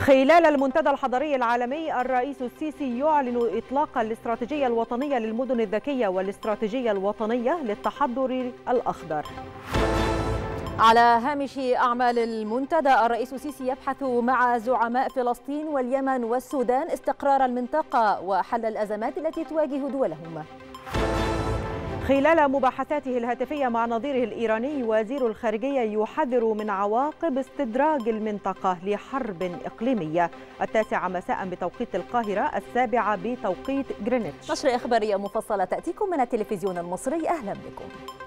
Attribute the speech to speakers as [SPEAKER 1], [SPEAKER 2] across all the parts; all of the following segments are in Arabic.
[SPEAKER 1] خلال المنتدى الحضري العالمي، الرئيس السيسي يعلن إطلاق الاستراتيجية الوطنية للمدن الذكية والاستراتيجية الوطنية للتحضر الأخضر.
[SPEAKER 2] على هامش أعمال المنتدى، الرئيس السيسي يبحث مع زعماء فلسطين واليمن والسودان استقرار المنطقة وحل الأزمات التي تواجه دولهم.
[SPEAKER 1] خلال مباحثاته الهاتفية مع نظيره الإيراني، وزير الخارجية يحذر من عواقب استدراج المنطقة لحرب إقليمية. 9 مساء بتوقيت القاهرة، 7 بتوقيت غرينتش.
[SPEAKER 2] نشرة إخبارية مفصلة تأتيكم من التلفزيون المصري، أهلا بكم.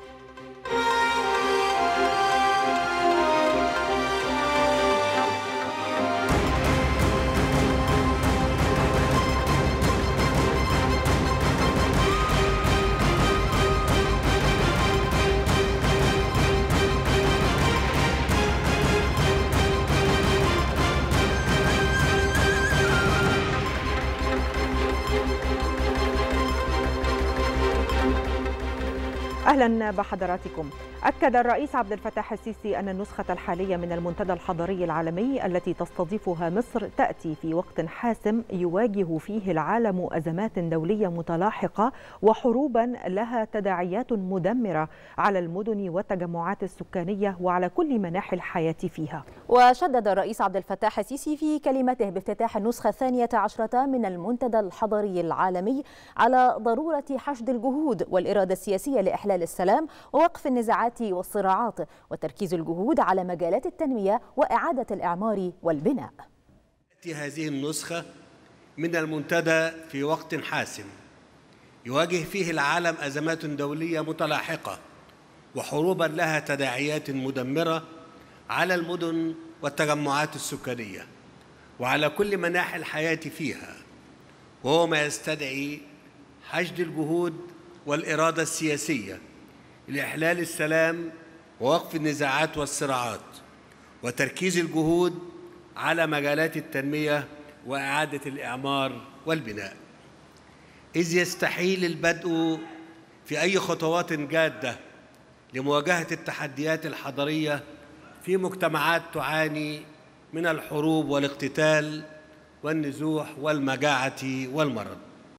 [SPEAKER 1] أهلا بحضراتكم. أكد الرئيس عبد الفتاح السيسي أن النسخة الحالية من المنتدى الحضري العالمي التي تستضيفها مصر تأتي في وقت حاسم يواجه فيه العالم أزمات دولية متلاحقة وحروبا لها تداعيات مدمرة على المدن والتجمعات السكانية وعلى كل مناحي الحياة فيها.
[SPEAKER 2] وشدد الرئيس عبد الفتاح السيسي في كلمته بافتتاح النسخة 12 من المنتدى الحضري العالمي على ضرورة حشد الجهود والإرادة السياسية لإحلال السلام ووقف النزاعات والصراعات وتركيز الجهود على مجالات التنمية وإعادة الإعمار والبناء.
[SPEAKER 3] تأتي هذه النسخة من المنتدى في وقت حاسم يواجه فيه العالم أزمات دولية متلاحقة وحروبا لها تداعيات مدمرة على المدن والتجمعات السكانية وعلى كل مناحي الحياة فيها، وهو ما يستدعي حشد الجهود والإرادة السياسية لإحلال السلام ووقف النزاعات والصراعات وتركيز الجهود على مجالات التنمية وإعادة الإعمار والبناء، إذ يستحيل البدء في أي خطوات جادة لمواجهة التحديات الحضرية في مجتمعات تعاني من الحروب والاقتتال والنزوح والمجاعة والمرض.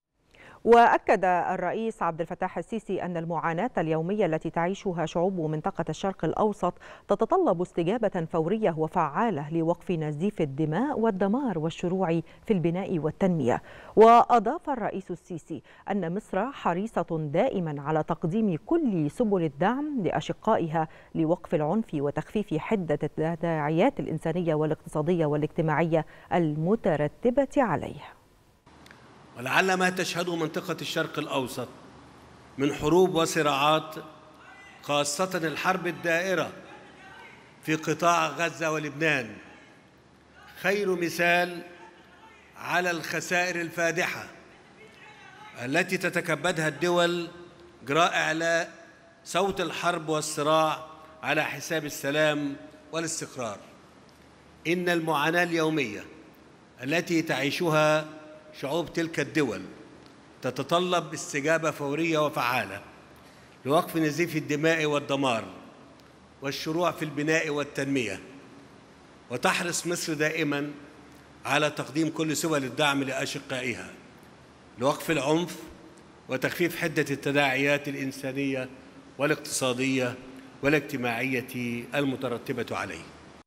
[SPEAKER 1] وأكد الرئيس عبد الفتاح السيسي أن المعاناة اليومية التي تعيشها شعوب منطقة الشرق الأوسط تتطلب استجابة فورية وفعالة لوقف نزيف الدماء والدمار والشروع في البناء والتنمية. وأضاف الرئيس السيسي أن مصر حريصة دائما على تقديم كل سبل الدعم لأشقائها لوقف العنف وتخفيف حدة التداعيات الإنسانية والاقتصادية والاجتماعية المترتبة عليه.
[SPEAKER 3] ولعل ما تشهده منطقة الشرق الأوسط من حروب وصراعات، خاصة الحرب الدائرة في قطاع غزة ولبنان، خير مثال على الخسائر الفادحة التي تتكبدها الدول جراء إعلاء صوت الحرب والصراع على حساب السلام والاستقرار. إن المعاناة اليومية التي تعيشها شعوب تلك الدول تتطلب استجابة فورية وفعالة لوقف نزيف الدماء والدمار والشروع في البناء والتنمية، وتحرص مصر دائما على تقديم كل سبل الدعم لأشقائها لوقف العنف وتخفيف حدة التداعيات الإنسانية والاقتصادية والاجتماعية المترتبة عليه.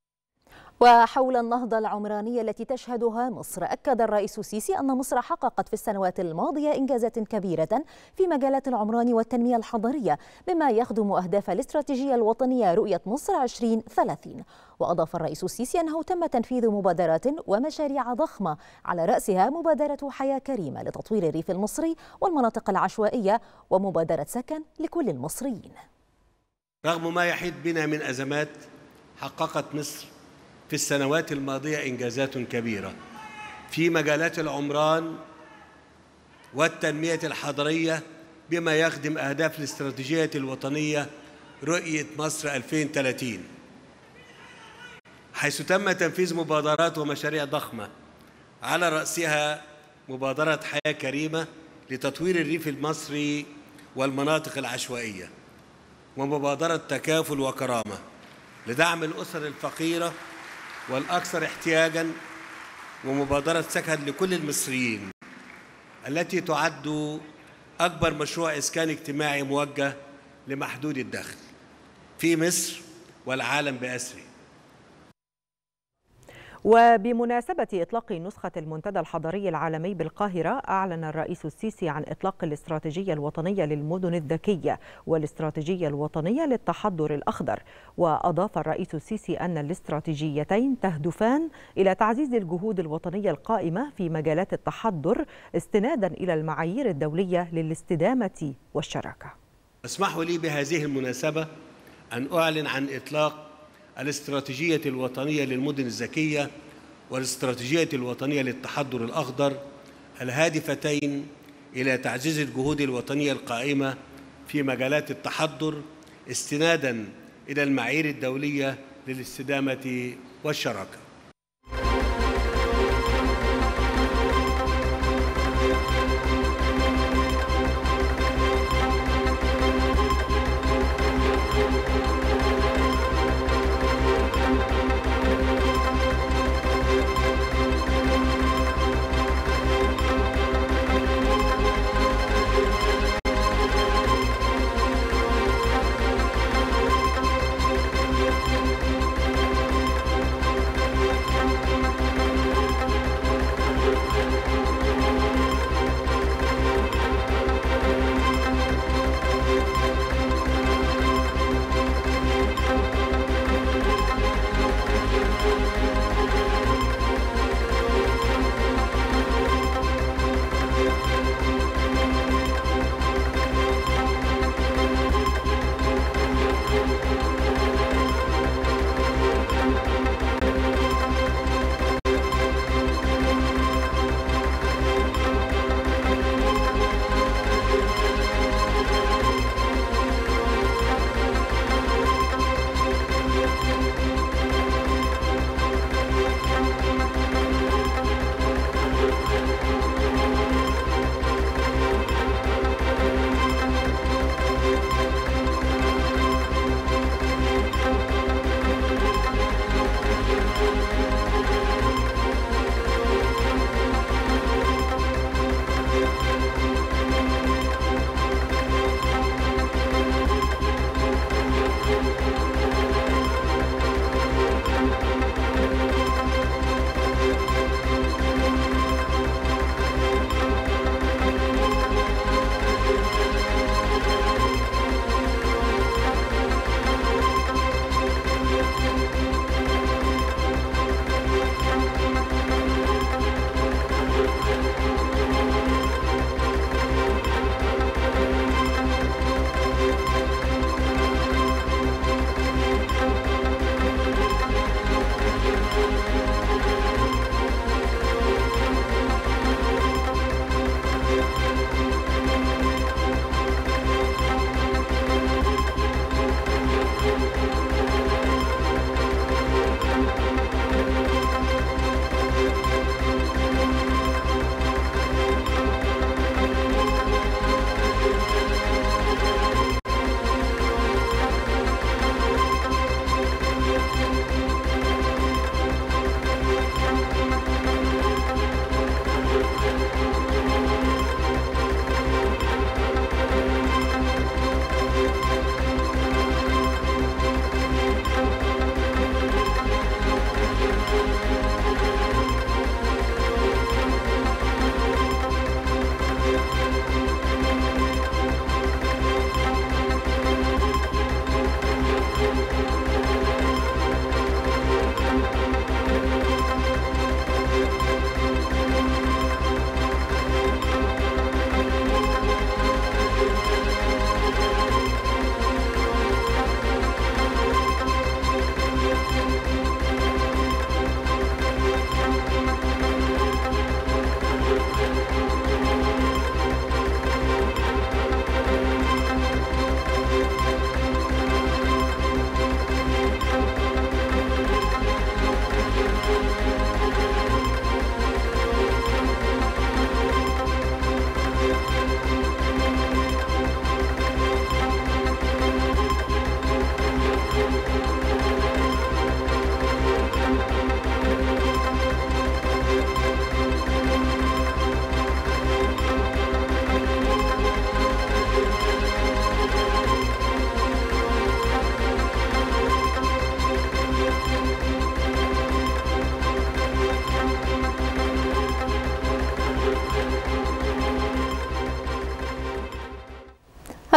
[SPEAKER 2] وحول النهضة العمرانية التي تشهدها مصر، أكد الرئيس السيسي أن مصر حققت في السنوات الماضية إنجازات كبيرة في مجالات العمران والتنمية الحضرية بما يخدم أهداف الاستراتيجية الوطنية رؤية مصر 2030. وأضاف الرئيس السيسي أنه تم تنفيذ مبادرات ومشاريع ضخمة على رأسها مبادرة حياة كريمة لتطوير الريف المصري والمناطق العشوائية ومبادرة سكن لكل المصريين.
[SPEAKER 3] رغم ما يحيط بنا من أزمات، حققت مصر في السنوات الماضية إنجازات كبيرة في مجالات العمران والتنمية الحضرية بما يخدم أهداف الاستراتيجية الوطنية رؤية مصر 2030، حيث تم تنفيذ مبادرات ومشاريع ضخمة على رأسها مبادرة حياة كريمة لتطوير الريف المصري والمناطق العشوائية، ومبادرة تكافل وكرامة لدعم الأسر الفقيرة والأكثر احتياجاً ومبادرة سكن لكل المصريين التي تعد أكبر مشروع إسكان اجتماعي موجه لمحدود الدخل في مصر والعالم بأسره.
[SPEAKER 1] وبمناسبة إطلاق نسخة المنتدى الحضري العالمي بالقاهرة، أعلن الرئيس السيسي عن إطلاق الاستراتيجية الوطنية للمدن الذكية والاستراتيجية الوطنية للتحضر الأخضر. وأضاف الرئيس السيسي أن الاستراتيجيتين تهدفان إلى تعزيز الجهود الوطنية القائمة في مجالات التحضر استنادا إلى المعايير الدولية للاستدامة والشراكة.
[SPEAKER 3] اسمحوا لي بهذه المناسبة أن أعلن عن إطلاق الاستراتيجية الوطنية للمدن الذكية والاستراتيجية الوطنية للتحضر الأخضر، الهادفتين إلى تعزيز الجهود الوطنية القائمة في مجالات التحضر استناداً إلى المعايير الدولية للاستدامة والشراكة.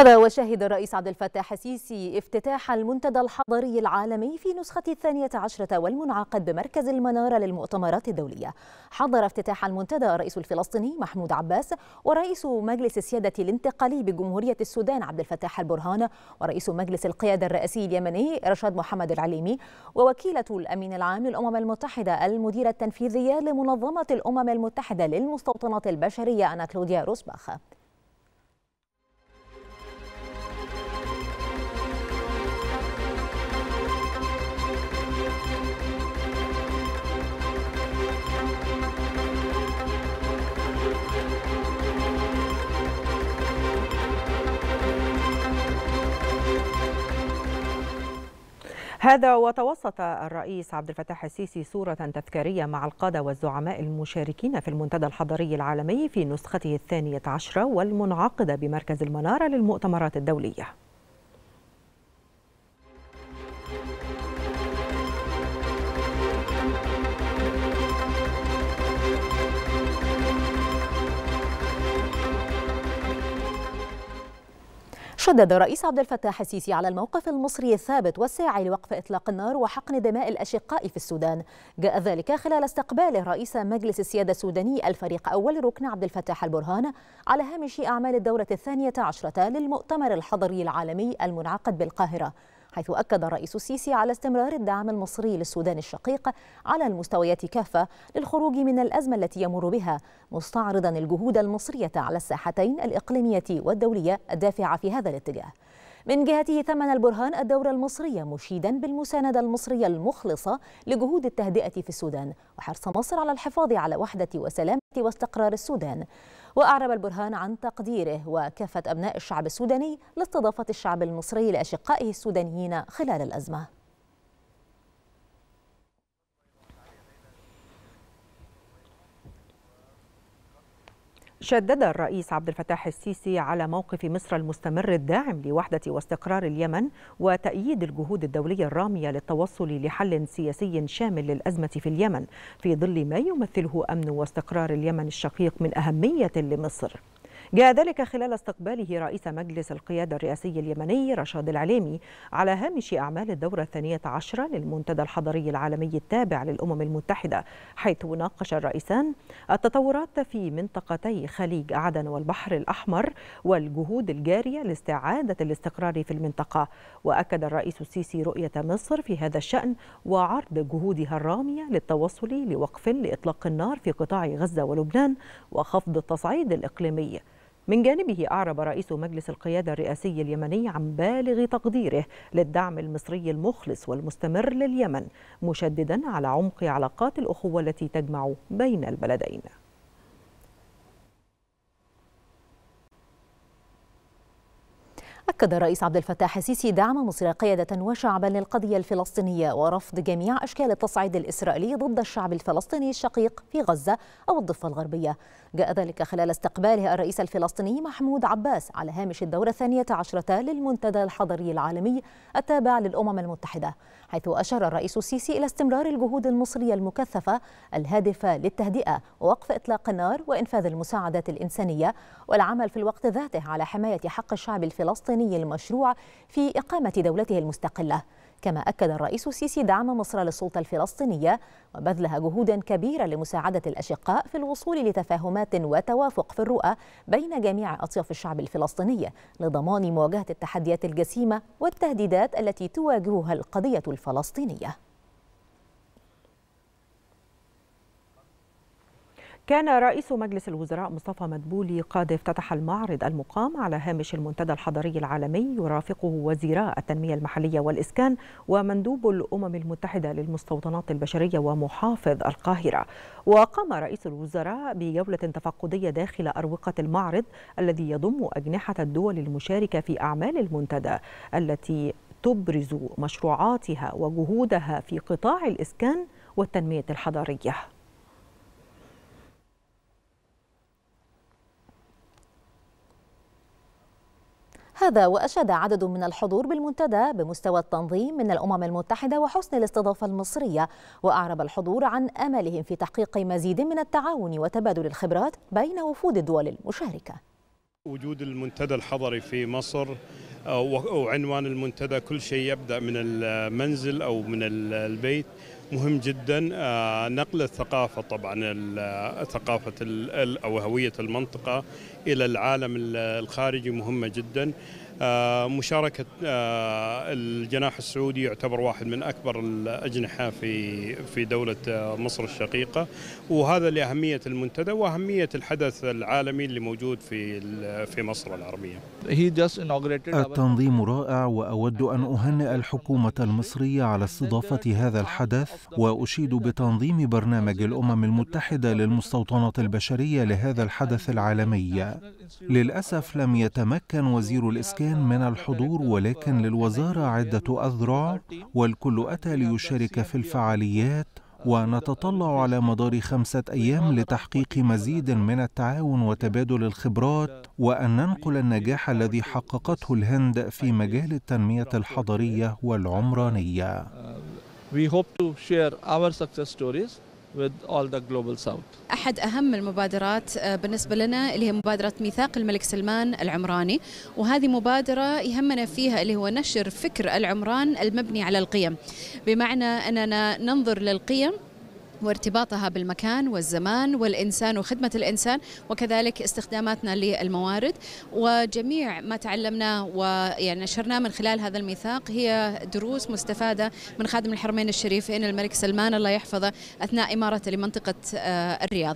[SPEAKER 2] هذا وشهد الرئيس عبد الفتاح السيسي افتتاح المنتدى الحضري العالمي في نسخة 12 والمنعقد بمركز المنارة للمؤتمرات الدولية. حضر افتتاح المنتدى الرئيس الفلسطيني محمود عباس ورئيس مجلس السيادة الانتقالي بجمهورية السودان عبد الفتاح البرهان ورئيس مجلس القيادة الرئاسي اليمني رشاد محمد العليمي ووكيلة الأمين العام للأمم المتحدة المديرة التنفيذية لمنظمة الأمم المتحدة للمستوطنات البشرية أنا كلوديا روسباخ.
[SPEAKER 1] هذا وتوسط الرئيس عبد الفتاح السيسي صورة تذكارية مع القادة والزعماء المشاركين في المنتدى الحضري العالمي في نسخته 12 والمنعقدة بمركز المنارة للمؤتمرات الدولية.
[SPEAKER 2] شدد الرئيس عبد الفتاح السيسي على الموقف المصري الثابت والساعي لوقف إطلاق النار وحقن دماء الأشقاء في السودان. جاء ذلك خلال استقباله رئيس مجلس السيادة السوداني الفريق أول ركن عبد الفتاح البرهان على هامش أعمال الدورة 12 للمؤتمر الحضري العالمي المنعقد بالقاهرة، حيث أكد الرئيس السيسي على استمرار الدعم المصري للسودان الشقيق على المستويات كافة للخروج من الأزمة التي يمر بها، مستعرضا الجهود المصرية على الساحتين الإقليمية والدولية الدافعة في هذا الاتجاه. من جهته ثمن البرهان الدور المصري مشيدا بالمساندة المصرية المخلصة لجهود التهدئة في السودان وحرص مصر على الحفاظ على وحدة وسلامة واستقرار السودان. وأعرب البرهان عن تقديره وكافة أبناء الشعب السوداني لاستضافة الشعب المصري لأشقائه السودانيين خلال الأزمة.
[SPEAKER 1] شدد الرئيس عبد الفتاح السيسي على موقف مصر المستمر الداعم لوحدة واستقرار اليمن وتأييد الجهود الدولية الرامية للتوصل لحل سياسي شامل للأزمة في اليمن في ظل ما يمثله أمن واستقرار اليمن الشقيق من أهمية لمصر. جاء ذلك خلال استقباله رئيس مجلس القيادة الرئاسي اليمني رشاد العليمي على هامش أعمال الدورة 12 للمنتدى الحضري العالمي التابع للأمم المتحدة، حيث ناقش الرئيسان التطورات في منطقتي خليج عدن والبحر الأحمر والجهود الجارية لاستعادة الاستقرار في المنطقة. وأكد الرئيس السيسي رؤية مصر في هذا الشأن وعرض جهودها الرامية للتوصل لوقف لإطلاق النار في قطاع غزة ولبنان وخفض التصعيد الإقليمي. من جانبه أعرب رئيس مجلس القيادة الرئاسي اليمني عن بالغ تقديره للدعم المصري المخلص والمستمر لليمن، مشددا على عمق علاقات الأخوة التي تجمع بين البلدين.
[SPEAKER 2] أكد الرئيس عبد الفتاح السيسي دعم مصر قيادة وشعبا للقضية الفلسطينية ورفض جميع أشكال التصعيد الإسرائيلي ضد الشعب الفلسطيني الشقيق في غزة أو الضفة الغربية. جاء ذلك خلال استقباله الرئيس الفلسطيني محمود عباس على هامش الدورة 12 للمنتدى الحضري العالمي التابع للأمم المتحدة، حيث أشار الرئيس السيسي إلى استمرار الجهود المصرية المكثفة الهادفة للتهدئة ووقف إطلاق النار وإنفاذ المساعدات الإنسانية والعمل في الوقت ذاته على حماية حق الشعب الفلسطيني المشروع في إقامة دولته المستقلة. كما أكد الرئيس السيسي دعم مصر للسلطة الفلسطينية وبذلها جهودا كبيرة لمساعدة الأشقاء في الوصول لتفاهمات وتوافق في الرؤى بين جميع أطياف الشعب الفلسطيني لضمان مواجهة التحديات الجسيمة والتهديدات التي تواجهها القضية الفلسطينية.
[SPEAKER 1] كان رئيس مجلس الوزراء مصطفى مدبولي قد افتتح المعرض المقام على هامش المنتدى الحضري العالمي يرافقه وزيراء التنمية المحلية والإسكان ومندوب الأمم المتحدة للمستوطنات البشرية ومحافظ القاهرة. وقام رئيس الوزراء بجولة تفقدية داخل أروقة المعرض الذي يضم أجنحة الدول المشاركة في أعمال المنتدى التي تبرز مشروعاتها وجهودها في قطاع الإسكان والتنمية الحضرية.
[SPEAKER 2] هذا وأشاد عدد من الحضور بالمنتدى بمستوى التنظيم من الأمم المتحدة وحسن الاستضافة المصرية، وأعرب الحضور عن أملهم في تحقيق مزيد من التعاون وتبادل الخبرات بين وفود الدول المشاركة.
[SPEAKER 4] وجود المنتدى الحضري في مصر وعنوان المنتدى كل شيء يبدأ من المنزل أو من البيت مهم جدا. نقل الثقافة طبعا ثقافة أو هوية المنطقة إلى العالم الخارجي مهمة جدا. مشاركة الجناح السعودي يعتبر واحد من أكبر الأجنحة في دولة مصر الشقيقة، وهذا لأهمية المنتدى وأهمية الحدث العالمي اللي موجود في مصر العربية.
[SPEAKER 5] التنظيم رائع، وأود أن أهنئ الحكومة المصرية على استضافة هذا الحدث، وأشيد بتنظيم برنامج الأمم المتحدة للمستوطنات البشرية لهذا الحدث العالمي. للأسف لم يتمكن وزير الإسكان من الحضور، ولكن للوزارة عدة أذرع والكل أتى ليشارك في الفعاليات، ونتطلع على مدار 5 أيام لتحقيق مزيد من التعاون وتبادل الخبرات، وأن ننقل النجاح الذي حققته الهند في مجال التنمية الحضرية والعمرانية.
[SPEAKER 6] أحد أهم المبادرات بالنسبة لنا اللي هي مبادرة ميثاق الملك سلمان العمراني، وهذه مبادرة يهمنا فيها اللي هو نشر فكر العمران المبني على القيم، بمعنى أننا ننظر للقيم وارتباطها بالمكان والزمان والإنسان وخدمة الإنسان، وكذلك استخداماتنا للموارد. وجميع ما تعلمناه ويعني نشرناه من خلال هذا الميثاق هي دروس مستفادة من خادم الحرمين الشريفين الملك سلمان الله يحفظه أثناء إمارته لمنطقة الرياض.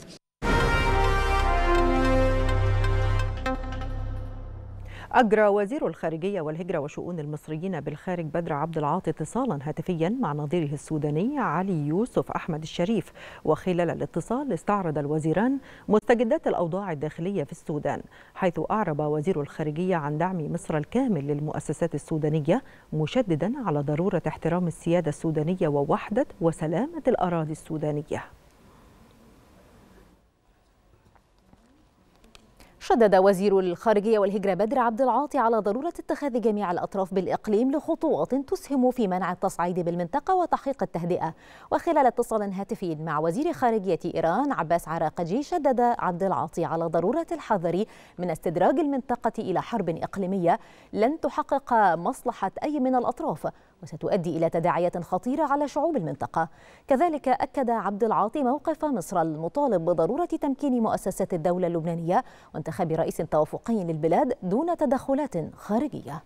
[SPEAKER 1] أجرى وزير الخارجية والهجرة وشؤون المصريين بالخارج بدر عبد العاطي اتصالا هاتفيا مع نظيره السوداني علي يوسف أحمد الشريف، وخلال الاتصال استعرض الوزيران مستجدات الأوضاع الداخلية في السودان، حيث أعرب وزير الخارجية عن دعم مصر الكامل للمؤسسات السودانية، مشددا على ضرورة احترام السيادة السودانية ووحدة وسلامة الأراضي السودانية.
[SPEAKER 2] شدد وزير الخارجية والهجرة بدر عبد العاطي على ضرورة اتخاذ جميع الأطراف بالإقليم لخطوات تسهم في منع التصعيد بالمنطقة وتحقيق التهدئة. وخلال اتصال هاتفي مع وزير خارجية إيران عباس عراقجي، شدد عبد العاطي على ضرورة الحذر من استدراج المنطقة إلى حرب إقليمية لن تحقق مصلحة أي من الأطراف وستؤدي إلى تداعيات خطيرة على شعوب المنطقة. كذلك أكد عبد العاطي موقف مصر المطالب بضرورة تمكين مؤسسات الدولة اللبنانية وانتخاب رئيس توافقي للبلاد دون تدخلات خارجية.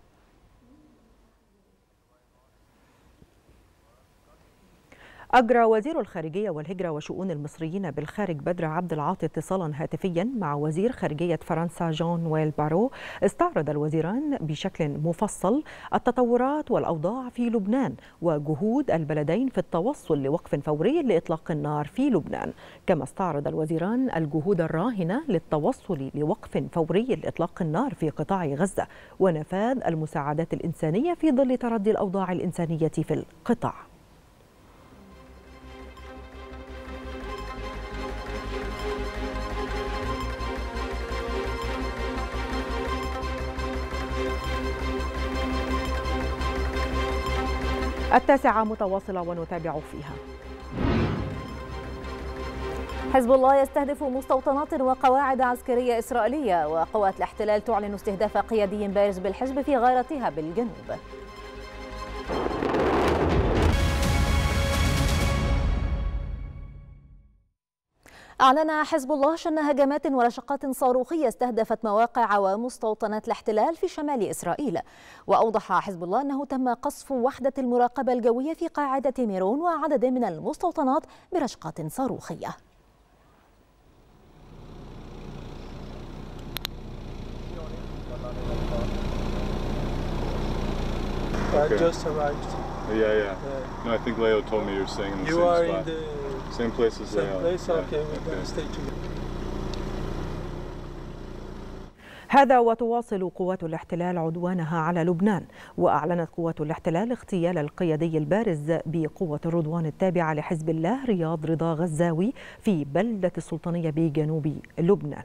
[SPEAKER 1] أجرى وزير الخارجية والهجرة وشؤون المصريين بالخارج بدر عبد العاطي اتصالا هاتفيا مع وزير خارجية فرنسا جان نويل بارو. استعرض الوزيران بشكل مفصل التطورات والأوضاع في لبنان وجهود البلدين في التوصل لوقف فوري لإطلاق النار في لبنان، كما استعرض الوزيران الجهود الراهنة للتوصل لوقف فوري لإطلاق النار في قطاع غزة ونفاذ المساعدات الإنسانية في ظل تردي الأوضاع الإنسانية في القطاع. التاسعة متواصلة ونتابع فيها.
[SPEAKER 2] حزب الله يستهدف مستوطنات وقواعد عسكرية إسرائيلية، وقوات الاحتلال تعلن استهداف قيادي بارز بالحزب في غارتها بالجنوب. أعلن حزب الله شن هجمات ورشقات صاروخية استهدفت مواقع ومستوطنات الاحتلال في شمال إسرائيل. وأوضح حزب الله أنه تم قصف وحدة المراقبة الجوية في قاعدة ميرون وعدد من المستوطنات برشقات صاروخية.
[SPEAKER 7] I just arrived. Yeah. No, I think Leo told me you're staying in the same spot. Same place as Leo. Same place? Okay, we're going to stay together.
[SPEAKER 1] هذا وتواصل قوات الاحتلال عدوانها على لبنان، وأعلنت قوات الاحتلال اغتيال القيادي البارز بقوة الرضوان التابعة لحزب الله رياض رضا غزاوي في بلدة السلطانية بجنوب لبنان.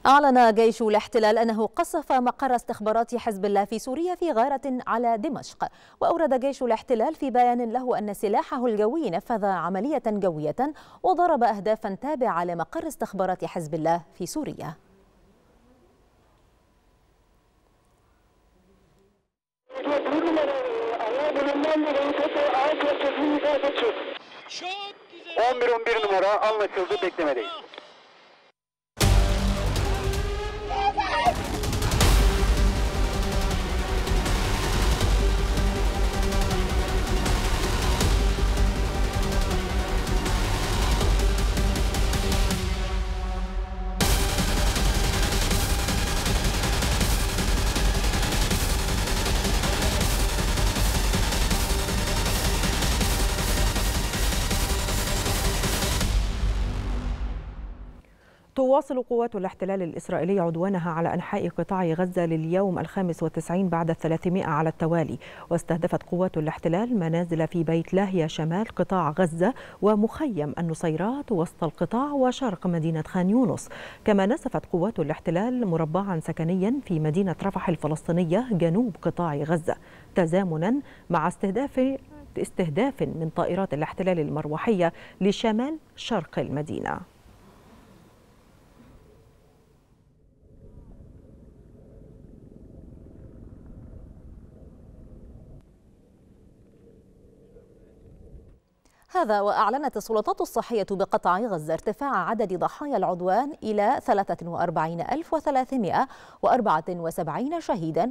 [SPEAKER 2] أعلن جيش الاحتلال أنه قصف مقر استخبارات حزب الله في سوريا في غارة على دمشق. وأورد جيش الاحتلال في بيان له أن سلاحه الجوي نفذ عملية جوية وضرب أهدافا تابعة لمقر استخبارات حزب الله في سوريا.
[SPEAKER 8] numara anlaşıldı, beklemedeyiz.
[SPEAKER 1] تواصل قوات الاحتلال الإسرائيلي عدوانها على أنحاء قطاع غزة لليوم ال95 بعد 300 على التوالي، واستهدفت قوات الاحتلال منازل في بيت لاهيا شمال قطاع غزة ومخيم النصيرات وسط القطاع وشرق مدينة خان يونس. كما نسفت قوات الاحتلال مربعا سكنيا في مدينة رفح الفلسطينية جنوب قطاع غزة، تزامنا مع استهداف من طائرات الاحتلال المروحية لشمال شرق المدينة.
[SPEAKER 2] هذا وأعلنت السلطات الصحية بقطاع غزة ارتفاع عدد ضحايا العدوان إلى 43374 شهيدا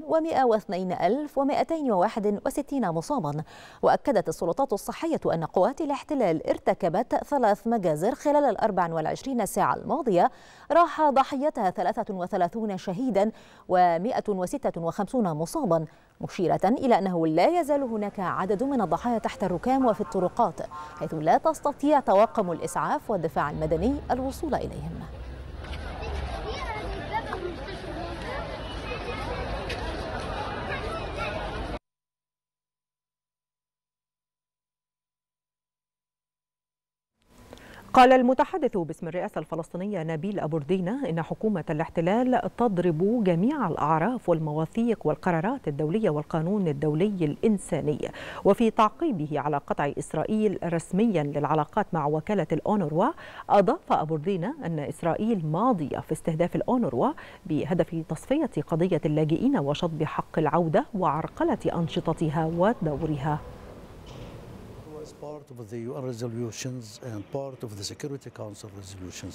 [SPEAKER 2] و102261 مصابا. وأكدت السلطات الصحية أن قوات الاحتلال ارتكبت 3 مجازر خلال 24 ساعة الماضية راح ضحيتها 33 شهيدا و156 مصابا، مشيرة إلى أنه لا يزال هناك عدد من الضحايا تحت الركام وفي الطرقات، حيث لا تستطيع طواقم الإسعاف والدفاع المدني الوصول إليهم.
[SPEAKER 1] قال المتحدث باسم الرئاسة الفلسطينية نبيل أبو ردينة إن حكومة الاحتلال تضرب جميع الأعراف والمواثيق والقرارات الدولية والقانون الدولي الإنساني. وفي تعقيبه على قطع إسرائيل رسميا للعلاقات مع وكالة الأونروا، أضاف أبو ردينة أن إسرائيل ماضية في استهداف الأونروا بهدف تصفية قضية اللاجئين وشطب حق العودة وعرقلة أنشطتها ودورها.
[SPEAKER 9] Part of the UN resolutions and part of the Security Council resolutions.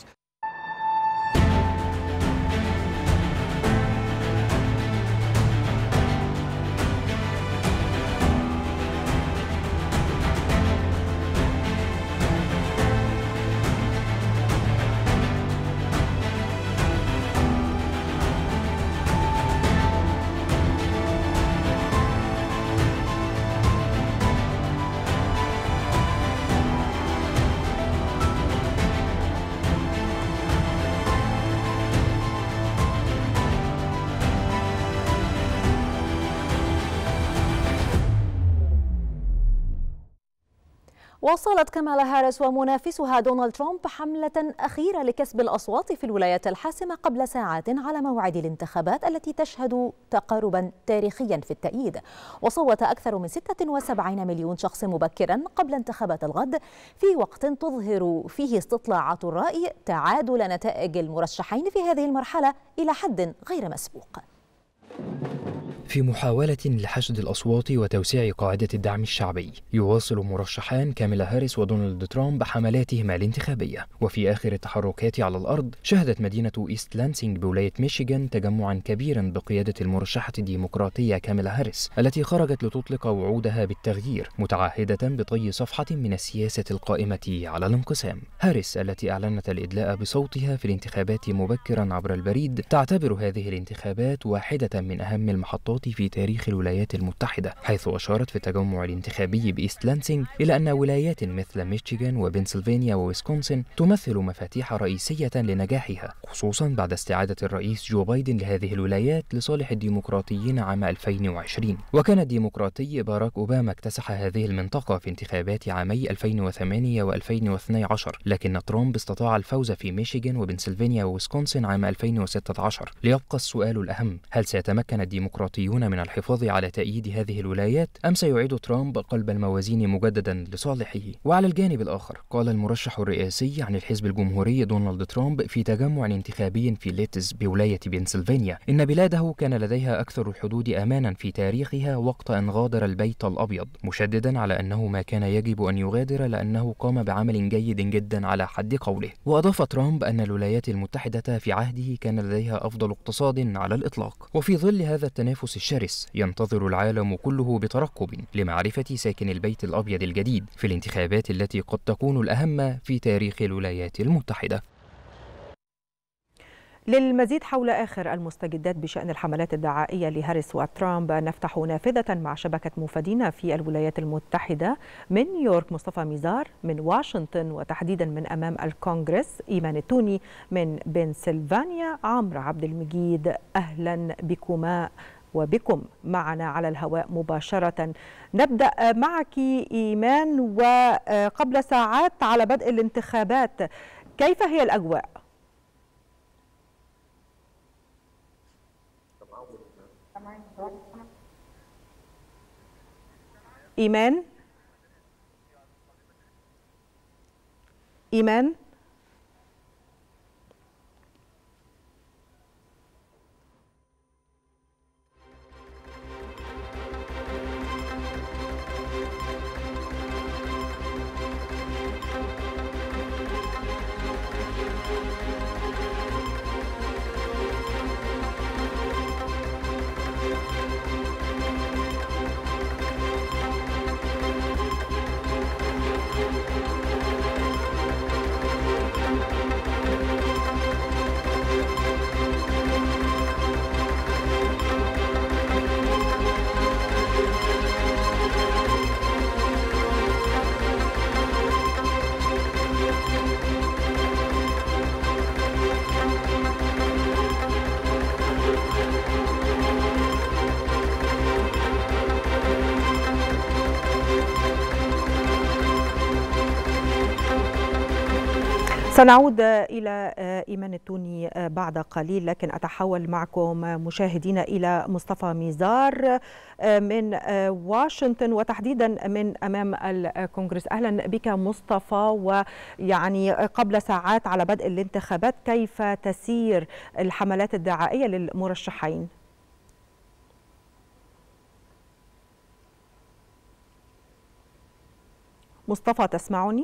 [SPEAKER 2] واصلت كامالا هاريس ومنافسها دونالد ترامب حملة أخيرة لكسب الأصوات في الولايات الحاسمة قبل ساعات على موعد الانتخابات التي تشهد تقاربا تاريخيا في التأييد. وصوت أكثر من 76 مليون شخص مبكرا قبل انتخابات الغد، في وقت تظهر فيه استطلاعات الرأي تعادل نتائج المرشحين في هذه المرحلة إلى حد غير مسبوق.
[SPEAKER 10] في محاولة لحشد الأصوات وتوسيع قاعدة الدعم الشعبي، يواصل مرشحان كامالا هاريس ودونالد ترامب حملاتهما الانتخابية. وفي آخر التحركات على الأرض، شهدت مدينة إيست لانسينغ بولاية ميشيغان تجمعا كبيرا بقيادة المرشحة الديمقراطية كامالا هاريس، التي خرجت لتطلق وعودها بالتغيير، متعهدة بطي صفحة من السياسة القائمة على الانقسام. هاريس التي أعلنت الإدلاء بصوتها في الانتخابات مبكرا عبر البريد، تعتبر هذه الانتخابات واحدة من أهم المحطات الانضباطي في تاريخ الولايات المتحدة، حيث أشارت في التجمع الانتخابي بإيست لانسينغ إلى أن ولايات مثل ميشيغان وبنسلفانيا وويسكونسن تمثل مفاتيح رئيسية لنجاحها، خصوصا بعد استعادة الرئيس جو بايدن لهذه الولايات لصالح الديمقراطيين عام 2020. وكان الديمقراطي باراك أوباما اكتسح هذه المنطقة في انتخابات عامي 2008 و2012، لكن ترامب استطاع الفوز في ميشيغان وبنسلفانيا وويسكونسن عام 2016. ليبقى السؤال الأهم: هل سيتمكن الديمقراطيون من الحفاظ على تأييد هذه الولايات أم سيعيد ترامب قلب الموازين مجددا لصالحه؟ وعلى الجانب الآخر، قال المرشح الرئاسي عن الحزب الجمهوري دونالد ترامب في تجمع انتخابي في ليتز بولاية بنسلفانيا إن بلاده كان لديها أكثر الحدود أمانا في تاريخها وقت أن غادر البيت الأبيض، مشددا على أنه ما كان يجب أن يغادر لأنه قام بعمل جيد جدا على حد قوله. وأضاف ترامب أن الولايات المتحدة في عهده كان لديها أفضل اقتصاد على الإطلاق. وفي ظل هذا التنافس الشرس، ينتظر العالم كله بترقب لمعرفة ساكن البيت الأبيض الجديد في الانتخابات التي قد تكون الأهم في تاريخ الولايات المتحدة.
[SPEAKER 1] للمزيد حول آخر المستجدات بشأن الحملات الدعائية لهاريس وترامب، نفتح نافذة مع شبكة موفدين في الولايات المتحدة من نيويورك مصطفى ميزار، من واشنطن وتحديدا من أمام الكونغرس إيمان التوني، من بنسلفانيا عمرو عبد المجيد. أهلا بكما وبكم معنا على الهواء مباشرة. نبدأ معك إيمان، وقبل ساعات على بدء الانتخابات كيف هي الأجواء؟ إيمان سنعود إلى إيمان التوني بعد قليل، لكن أتحول معكم مشاهدين إلى مصطفى ميزار من واشنطن وتحديدا من أمام الكونغرس. أهلا بك مصطفى. ويعني قبل ساعات على بدء الانتخابات، كيف تسير الحملات الدعائية للمرشحين؟ مصطفى تسمعني؟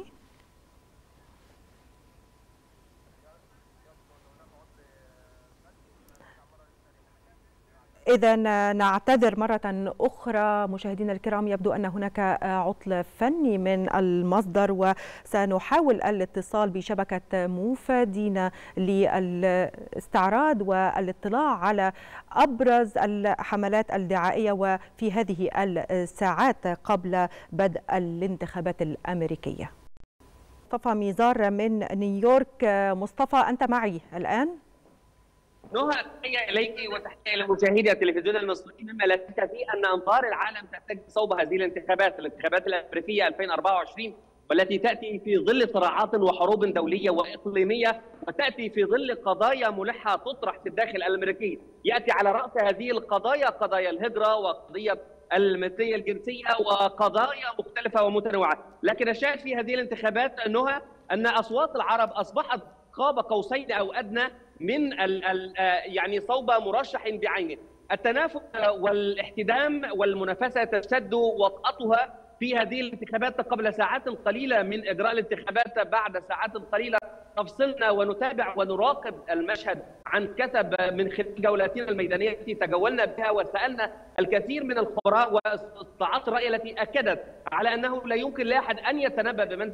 [SPEAKER 1] إذا نعتذر مرة أخرى مشاهدينا الكرام، يبدو أن هناك عطل فني من المصدر، وسنحاول الاتصال بشبكة موفدين للاستعراض والاطلاع على أبرز الحملات الدعائية وفي هذه الساعات قبل بدء الانتخابات الأمريكية. مصطفى ميزار من نيويورك. مصطفى، أنت معي الآن؟
[SPEAKER 11] نهى، تحية إليك وتحية لمشاهدي التلفزيون المصري. مما لا شك فيه أن أنظار العالم تتجه صوب هذه الانتخابات الأمريكية 2024، والتي تأتي في ظل صراعات وحروب دولية وإقليمية، وتأتي في ظل قضايا ملحة تطرح في الداخل الأمريكي. يأتي على رأس هذه القضايا قضايا الهجرة وقضية المثلية الجنسية وقضايا مختلفة ومتنوعة. لكن الشاهد في هذه الانتخابات نهى أن أصوات العرب أصبحت قاب قوسين أو أدنى من يعني صوب مرشح بعينه. التنافس والاحتدام والمنافسة تشتد وطأتها في هذه الانتخابات قبل ساعات قليلة من إجراء الانتخابات. بعد ساعات قليلة تفصلنا ونتابع ونراقب المشهد عن كثب من خلال جولاتنا الميدانية التي تجولنا بها، وسألنا الكثير من الخبراء واستطلاعات الرأي التي أكدت على أنه لا يمكن لأحد أن يتنبأ بمن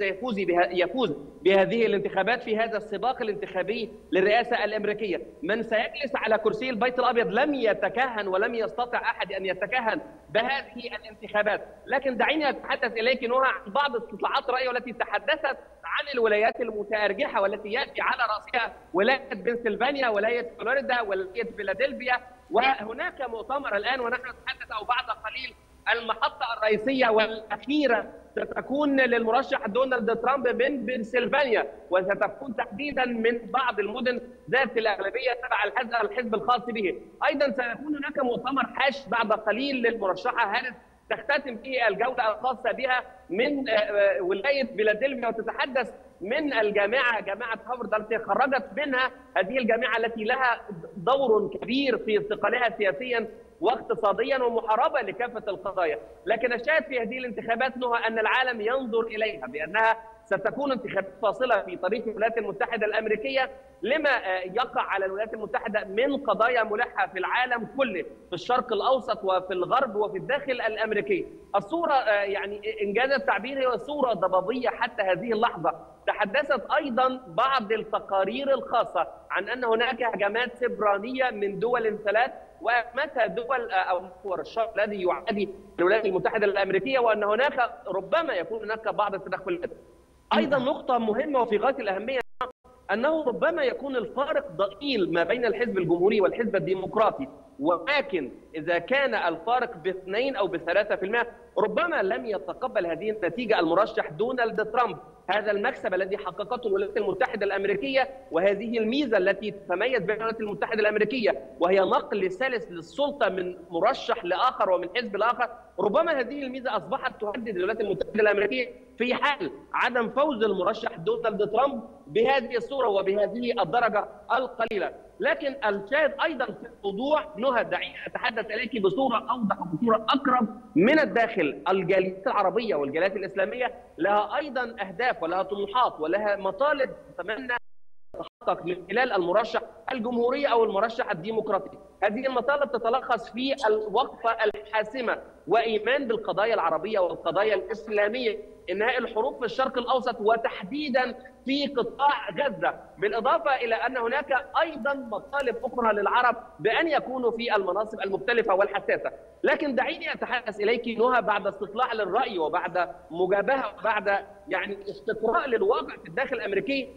[SPEAKER 11] سيفوز بهذه الانتخابات في هذا السباق الانتخابي للرئاسة الأمريكية. من سيجلس على كرسي البيت الأبيض لم يتكهن ولم يستطع أحد أن يتكهن بهذه الانتخابات. لكن دعيني أتحدث إليك نهى عن بعض استطلاعات الرأي والتي تحدثت عن الولايات المتأرجحة والتي يأتي على رأسها ولاية بنسلفانيا، ولاية فلوريدا، ولاية فيلادلفيا. وهناك مؤتمر الآن ونحن نتحدث أو بعد قليل المحطة الرئيسية والأخيرة ستكون للمرشح دونالد ترامب من بنسلفانيا، وستكون تحديدا من بعض المدن ذات الأغلبية تبع الحزب الخاص به. أيضا سيكون هناك مؤتمر حاش بعد قليل للمرشحة هاريس تختتم فيه الجولة الخاصة بها من ولاية فيلادلفيا، وتتحدث من جامعة هارفارد التي خرجت منها هذه الجامعة التي لها دور كبير في استقلالها سياسيا واقتصاديا ومحاربة لكافة القضايا. لكن الشاهد في هذه الانتخابات نهى أن العالم ينظر إليها بأنها ستكون انتخابات فاصلة في طريق الولايات المتحدة الأمريكية لما يقع على الولايات المتحدة من قضايا ملحة في العالم كله، في الشرق الأوسط وفي الغرب وفي الداخل الأمريكي. الصورة يعني إنجاز التعبير هي صورة ضبابية حتى هذه اللحظة. تحدثت أيضا بعض التقارير الخاصة عن أن هناك هجمات سبرانية من دول ثلاث، وأهمتها دول أو محور الشرق الذي يعادي الولايات المتحدة الأمريكية، وأن هناك ربما يكون هناك بعض التدخلات. أيضا نقطة مهمة وفي غاية الأهمية أنه ربما يكون الفارق ضئيل ما بين الحزب الجمهوري والحزب الديمقراطي، ولكن إذا كان الفارق ب2 أو ب3% ربما لم يتقبل هذه النتيجة المرشح دونالد ترامب، هذا المكسب الذي حققته الولايات المتحدة الأمريكية وهذه الميزة التي تتميز بها الولايات المتحدة الأمريكية وهي نقل سلس للسلطة من مرشح لآخر ومن حزب لآخر. ربما هذه الميزة أصبحت تهدد الولايات المتحدة الأمريكية في حال عدم فوز المرشح دونالد ترامب بهذه الصورة وبهذه الدرجة القليلة. لكن الشاهد أيضا في الموضوع نهى، دعيني أتحدث إليك بصورة أوضح وبصورة أقرب من الداخل. الجاليات العربية والجاليات الإسلامية لها أيضا أهداف ولها طموحات ولها مطالب تتمنى تحقق من خلال المرشح الجمهوري أو المرشح الديمقراطي. هذه المطالب تتلخص في الوقفة الحاسمة وإيمان بالقضايا العربية والقضايا الإسلامية، إنهاء الحروب في الشرق الأوسط وتحديدا في قطاع غزة، بالإضافة إلى أن هناك أيضا مطالب أخرى للعرب بأن يكونوا في المناصب المختلفة والحساسة. لكن دعيني أتحدث إليك نهى بعد استطلاع للرأي وبعد مجابهة وبعد يعني استقراء للواقع في الداخل الأمريكي،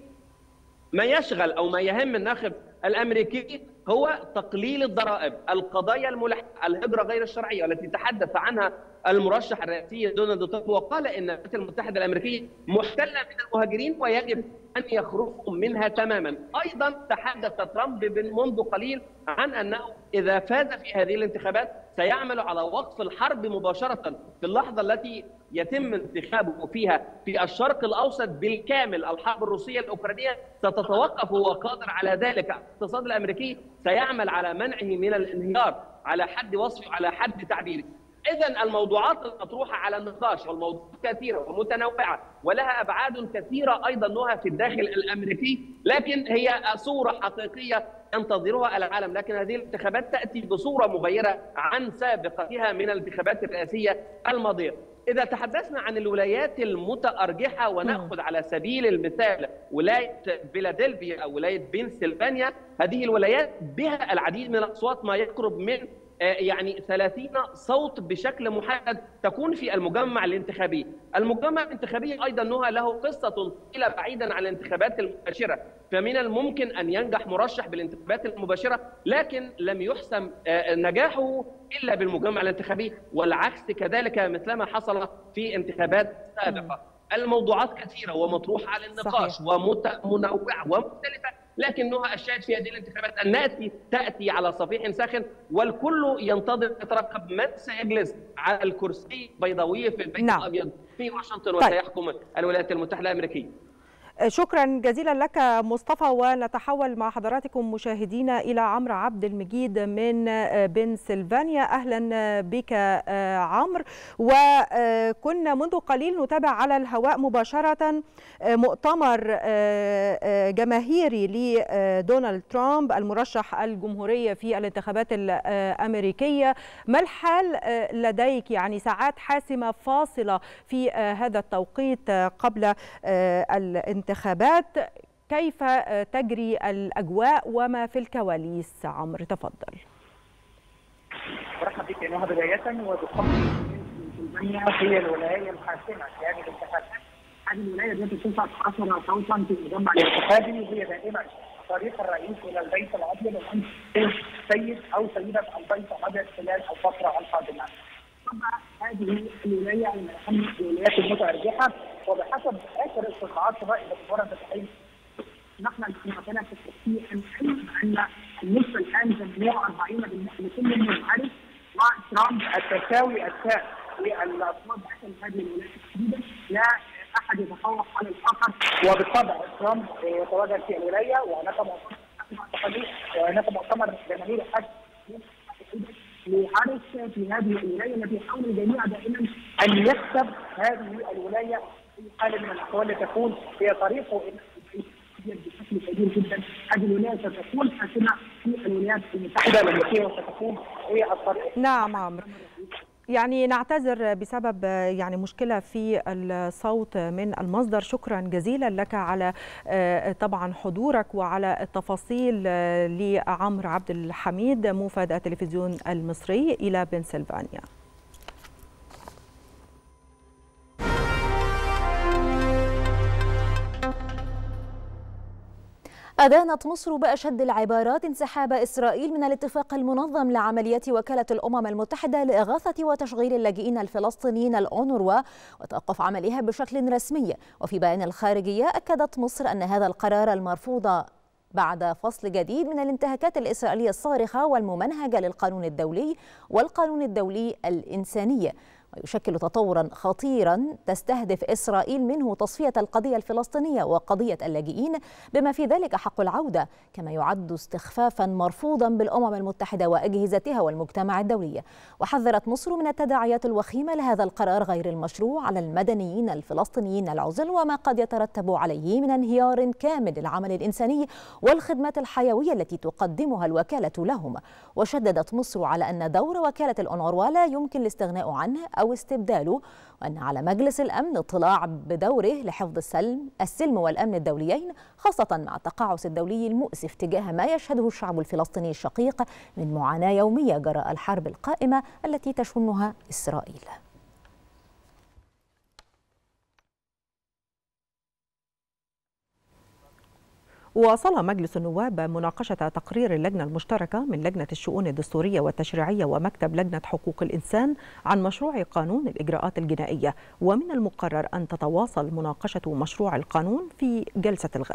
[SPEAKER 11] ما يشغل أو ما يهم الناخب الأمريكي هو تقليل الضرائب، القضايا الملحة، الهجرة غير الشرعية التي تحدث عنها المرشح الرئاسي دونالد ترامب، وقال إن الولايات المتحدة الأمريكية محتلة من المهاجرين ويجب أن يخرجوا منها تماما. أيضا تحدث ترامب منذ قليل عن أنه إذا فاز في هذه الانتخابات سيعمل على وقف الحرب مباشرة في اللحظة التي يتم انتخابه فيها في الشرق الأوسط بالكامل. الحرب الروسية الأوكرانية ستتوقف وهو قادر على ذلك. الاقتصاد الأمريكي سيعمل على منعه من الانهيار على حد وصفه على حد تعبيره. إذن الموضوعات المطروحة على النقاش والموضوعات كثيرة ومتنوعة ولها أبعاد كثيرة أيضا نهى في الداخل الأمريكي، لكن هي صورة حقيقية ينتظرها العالم. لكن هذه الانتخابات تأتي بصورة مغيرة عن سابقتها من الانتخابات الرئاسية الماضية. إذا تحدثنا عن الولايات المتأرجحة ونأخذ على سبيل المثال ولاية فيلادلفيا أو ولاية بنسلفانيا، هذه الولايات بها العديد من الأصوات، ما يقرب من يعني 30 صوت بشكل محدد تكون في المجمع الانتخابي. المجمع الانتخابي أيضا نهى له قصة طويلة بعيدا عن الانتخابات المباشرة، فمن الممكن أن ينجح مرشح بالانتخابات المباشرة لكن لم يحسم نجاحه إلا بالمجمع الانتخابي، والعكس كذلك مثلما حصل في انتخابات سابقة. الموضوعات كثيرة ومطروحة على النقاش ومتنوعة ومختلفة، لكنها الشاهد في هذه الانتخابات أن تأتي على صفيح ساخن والكل ينتظر يترقب من سيجلس على الكرسي البيضاوي في البيت الأبيض في واشنطن وسيحكم الولايات المتحدة الأمريكية.
[SPEAKER 1] شكرا جزيلا لك مصطفى. ونتحول مع حضراتكم مشاهدينا إلى عمرو عبد المجيد من بنسلفانيا. أهلا بك عمرو. وكنا منذ قليل نتابع على الهواء مباشرة مؤتمر جماهيري لدونالد ترامب المرشح الجمهوري في الانتخابات الأمريكية. ما الحال لديك؟ يعني ساعات حاسمة فاصلة في هذا التوقيت قبل الانتخابات، كيف تجري الأجواء وما في الكواليس؟ عمرو تفضل.
[SPEAKER 12] برحب بك نهى بداية. وبالطبع بنسلفانيا هي الولاية الحاسمة في هذه الانتخابات. هذه الولاية التي تصعد 10 صوتا في المجمع الانتخابي، وهي دائما طريق الرئيس إلى البيت الأبيض وأن سيد أو سيدة البيت الأبيض خلال الفترة القادمة. طبعا هذه الولاية من أهم الولايات المتأرجحة، وبحسب آخر استطلاعات الرأي بمباراة التحرير نحن عندنا في أن النسبة الآن تبلغ 40% لكل منعرف مع ترامب التساوي التام للأصوات داخل هذه الولايات الجديدة، لا أحد يتفوق على الآخر. وبالطبع ترامب يتواجد في الولاية، وهناك مؤتمر جماهيري حاد لهاريس في هذه الولاية التي يحاول الجميع دائما أن يكسب هذه الولاية في حال من الأحوال لتكون هي طريقه بشكل كبير جدا. هذه الولاية ستكون حاسمة في الولايات المتحدة الأمريكية وستكون هي الطريق.
[SPEAKER 1] نعم عمرو، يعني نعتذر بسبب يعني مشكلة في الصوت من المصدر. شكرا جزيلا لك على طبعا حضورك وعلى التفاصيل لعمرو عبد الحميد موفد التلفزيون المصري إلى بنسلفانيا.
[SPEAKER 2] أدانت مصر بأشد العبارات انسحاب إسرائيل من الاتفاق المنظم لعمليات وكالة الأمم المتحدة لإغاثة وتشغيل اللاجئين الفلسطينيين الأونروا وتوقف عملها بشكل رسمي. وفي بيان الخارجية أكدت مصر أن هذا القرار المرفوض بعد فصل جديد من الانتهاكات الإسرائيلية الصارخة والممنهجة للقانون الدولي والقانون الدولي الإنساني، ويشكل تطورا خطيرا تستهدف إسرائيل منه تصفية القضية الفلسطينية وقضية اللاجئين بما في ذلك حق العودة، كما يعد استخفافا مرفوضا بالأمم المتحدة وأجهزتها والمجتمع الدولي. وحذرت مصر من التداعيات الوخيمة لهذا القرار غير المشروع على المدنيين الفلسطينيين العزل وما قد يترتب عليه من انهيار كامل للعمل الإنساني والخدمات الحيوية التي تقدمها الوكالة لهم. وشددت مصر على أن دور وكالة الأونروا لا يمكن الاستغناء عنه أو استبداله، وأن على مجلس الأمن اطلاع بدوره لحفظ السلم والأمن الدوليين، خاصة مع التقاعس الدولي المؤسف تجاه ما يشهده الشعب الفلسطيني الشقيق من معاناة يومية جراء الحرب القائمة التي تشنها إسرائيل.
[SPEAKER 1] واصل مجلس النواب مناقشة تقرير اللجنة المشتركة من لجنة الشؤون الدستورية والتشريعية ومكتب لجنة حقوق الإنسان عن مشروع قانون الإجراءات الجنائية، ومن المقرر أن تتواصل مناقشة مشروع القانون في جلسة الغد.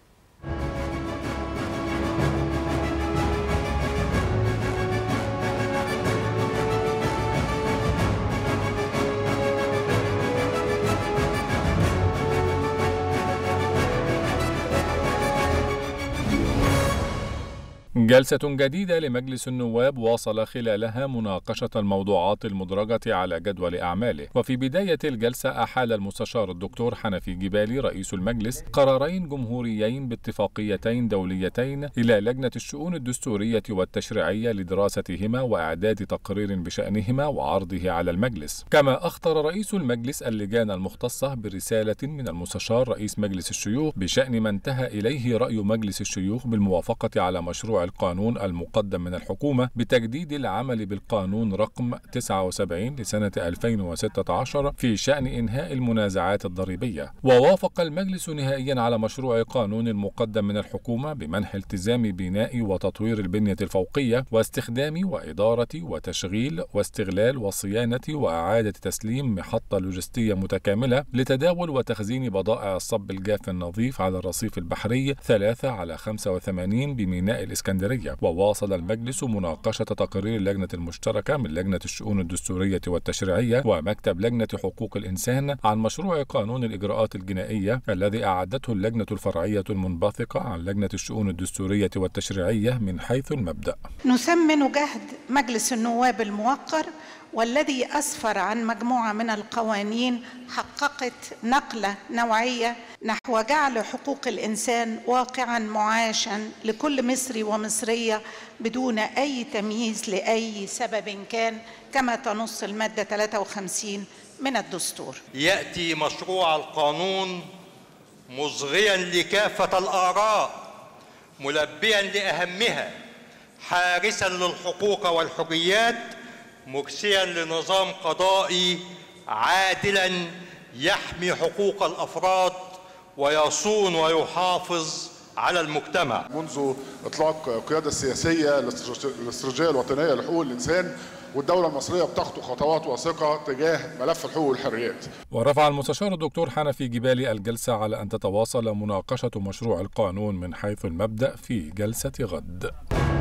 [SPEAKER 13] جلسة جديدة لمجلس النواب واصل خلالها مناقشة الموضوعات المدرجة على جدول أعماله. وفي بداية الجلسة أحال المستشار الدكتور حنفي جبالي رئيس المجلس قرارين جمهوريين باتفاقيتين دوليتين إلى لجنة الشؤون الدستورية والتشريعية لدراستهما وإعداد تقرير بشأنهما وعرضه على المجلس. كما أخطر رئيس المجلس اللجان المختصة برسالة من المستشار رئيس مجلس الشيوخ بشأن ما انتهى إليه رأي مجلس الشيوخ بالموافقة على مشروع القانون المقدم من الحكومة بتجديد العمل بالقانون رقم 79 لسنة 2016 في شأن إنهاء المنازعات الضريبية. ووافق المجلس نهائيا على مشروع قانون المقدم من الحكومة بمنح التزام بناء وتطوير البنية الفوقية واستخدام وإدارة وتشغيل واستغلال وصيانة وإعادة تسليم محطة لوجستية متكاملة لتداول وتخزين بضائع الصب الجاف النظيف على الرصيف البحري 3/85 بميناء الإسكندرية الإسكندرية. وواصل المجلس مناقشة تقارير اللجنة المشتركة من لجنة الشؤون الدستورية والتشريعية ومكتب لجنة حقوق الإنسان عن مشروع قانون الإجراءات الجنائية الذي أعدته اللجنة الفرعية المنبثقة عن لجنة الشؤون الدستورية والتشريعية من حيث المبدأ.
[SPEAKER 14] نثمن جهد مجلس النواب الموقر والذي أسفر عن مجموعة من القوانين حققت نقلة نوعية نحو جعل حقوق الإنسان واقعاً معاشاً لكل مصري ومصرية بدون أي تمييز لأي سبب كان، كما تنص المادة 53 من الدستور.
[SPEAKER 15] يأتي مشروع القانون مصغياً لكافة الآراء، ملبياً لأهمها، حارساً للحقوق والحريات، مرسياً لنظام قضائي عادلاً يحمي حقوق الأفراد ويصون ويحافظ على المجتمع.
[SPEAKER 16] منذ إطلاق القيادة السياسية الاستراتيجية الوطنية لحقوق الإنسان، والدولة المصرية بتخطو خطوات واثقة تجاه ملف الحقوق والحريات.
[SPEAKER 13] ورفع المستشار الدكتور حنفي جبالي الجلسة على أن تتواصل مناقشة مشروع القانون من حيث المبدأ في جلسة غد.